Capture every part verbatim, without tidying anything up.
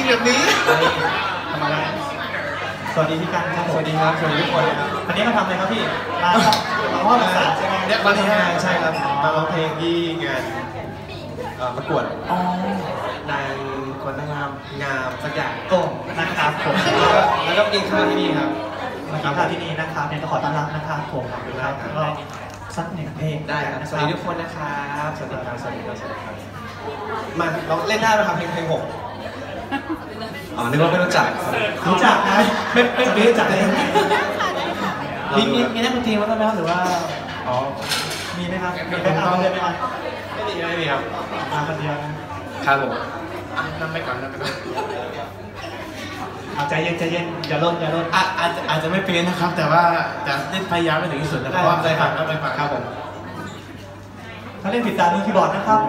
แบบนี้ทำอะไรสวัสดีพี่กันครับสวัสดีครับสวัสดีทุกคนวันนี้มาทำอะไรครับพี่มามาว่าภาษาใช่ไหมเนี่ยมาที่งานใช่ครับมาร้องเพลงที่งานประกวดนางคนงามงามสักอย่างโอ้นะครับผมแล้วก็กินข้าวที่นี่ครับมากินข้าวที่นี่นะครับเนี่ยขอต้อนรับนะครับผมครับก็สักหนึ่งเพลงได้ครับสวัสดีทุกคนนะครับสวัสดีครับสวัสดีครับสวัสดีครับมาลองเล่นได้ไหมครับเพลงเพลงหกอ๋อนึกว่าไม่รู้จักรู้จักนะไม่ไม่ไม่รู้จักเลยมีมีมีนักดนตรีมั้ยครับหรือว่าอ๋อมีไหมครับมีแบ็คอัพเลยไหมครับไม่มีไม่มีครับมาคนเดียวนะครับผมนำไปก่อนนำไปก่อนเอาใจเย็นใจเย็นอย่าลดอย่าลดอาอาจจะอาจจะไม่เป็นนะครับแต่ว่าจะเล่นพยายามไปถึงที่สุดนะครับใจฝันครับใจฝันครับผมถ้าเล่นผิดตามมือคีย์บอร์ดนะครับ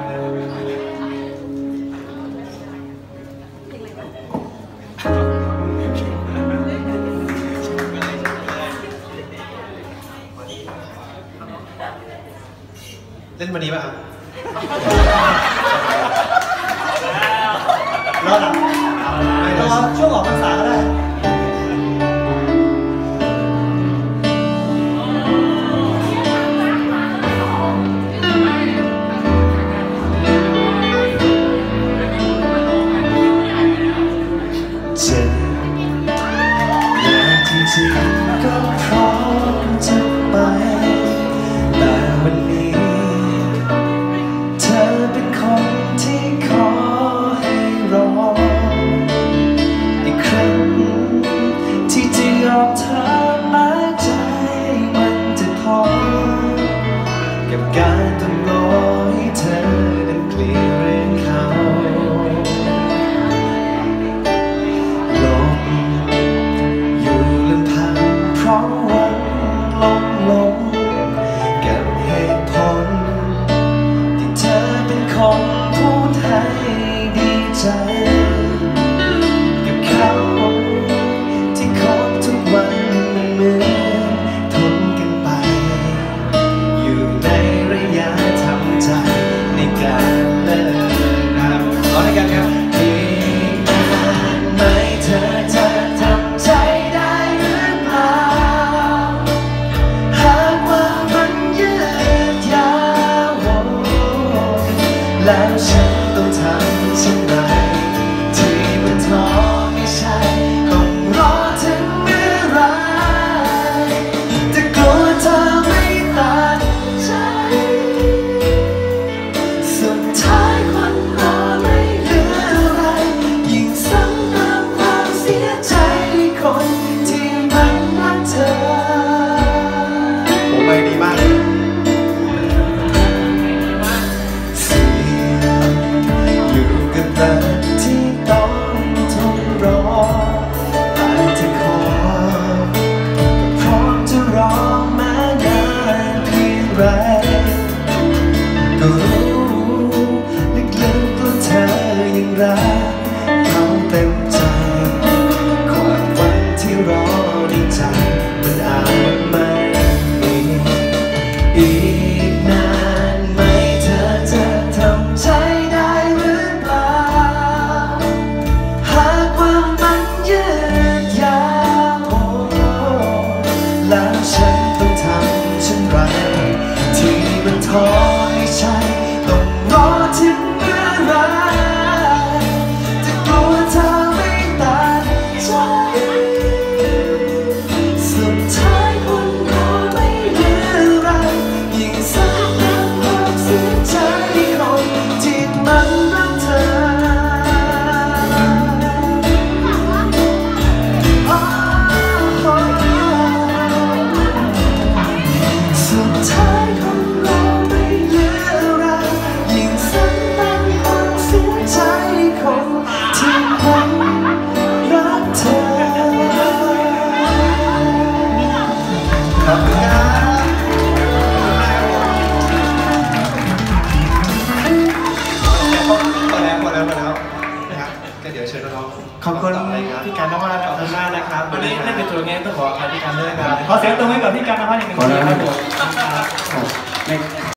เล่นวันนี้ป่ะครับรอดรอช่วงออกพรรษาก็ได้เจ็บและจริงๆก็พร้อมจะไปแต่วันนี้เธอเป็นคนที่ขอให้รออีกครั้งที่จะยอมเธอแม้ใจมันจะท้อกับการต้องรอให้เธอได้เปลี่ยนเรื่องเขาลมอยู่ลำพังเพราะวันลมลงกับเหตุผลที่เธอเป็นคนพูดให้ดีใจกับเขาที่คบทุกวันเหมือนทนกันไปอยู่ในระยะทำใจในการเลิกราร้องด้วยกันครับอีกนานไหมเธอจะทำใจได้หรือเปล่าหากว่ามันยืดยาวแล้วฉันต้องทำเช่นไรที่มันท้อไม่ใช่ต้องรอถึงเมื่อไรแต่กลัวเธอไม่ตัดใจสุดท้ายคนรอไม่เหลืออะไรยิ่งซ้ำเติมความเสียใจคนที่มันรักเธอผมไปดีมากเสียอยู่กับแต่ที่ต้องทนรอแต่จะขอก็พร้อมจะรอแม้นานเพียงไรก็รู้ลึกๆว่าเธอยังรักเขาเต็มใจความหวังที่รอในใจมันอาจไม่มีอีกนานไหมเธอจะทำใจได้หรือเปล่าหากว่ามันยืดยาวแล้วฉันต้องทำเช่นไรที่มันท้อให้ใช่ต้องรอถึงเมื่อไรจะกลัวเธอไม่ตัดใจสุดท้ายคนรอไม่เหลืออะไรยิ่งซ้ำเติมความเสียใจคนที่มันรักเธอสุดท้ายคนรอไม่เหลืออะไรยิ่งซ้ำเติมความเสียใจคนที่มันรักเธอขอบคุณครับพอแล้วพอแล้วพอแล้วนะครับก็เดี๋ยวเชิญน้องขอบคุณพี่กันมากๆขอบคุณมากนะครับวันนี้เล่นเป็นตัวนี้ต้องขอขอบคุณพี่กันด้วยครับขอเสียงตรงให้กับพี่กันนะครับอีกหนึ่งทีครับผม